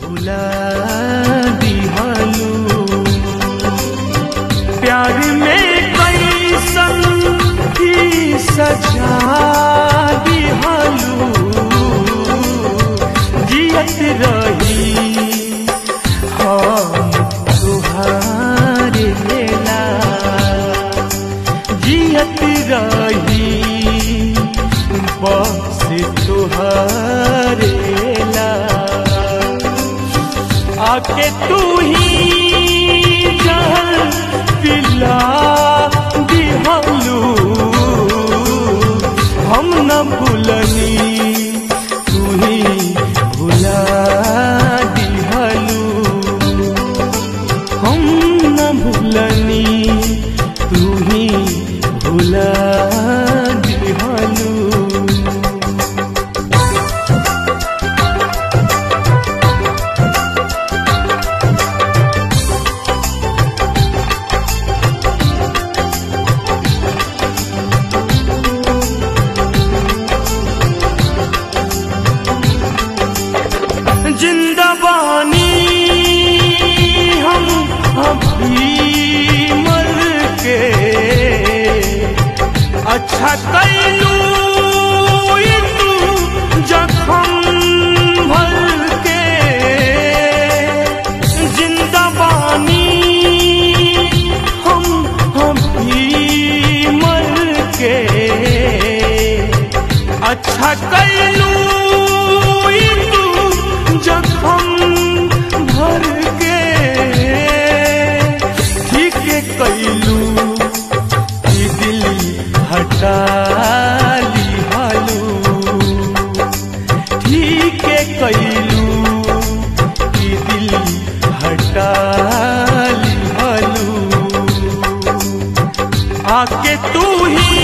भुला दिहलू। प्यार में कैसन की सजा दिहलू। जियत रही हम तुहारे ला, जियत रही बस तुहारे ला। आके तू ही जहर पिला दिहलू। हम न भूलनी तू ही भुला दिहलू। हम न भूलनी तू ही भुला दिहलू। जिंदगानी हम अभी मर के अच्छा कैलू तू जखम भर के। जिंदगानी हम अभी मर के अच्छा कैलू जखम भर के। ठीक कैलू कि दिल हटा लिहलू। ठीक कैलू कि दिल हटा लिहलू। आके तू ही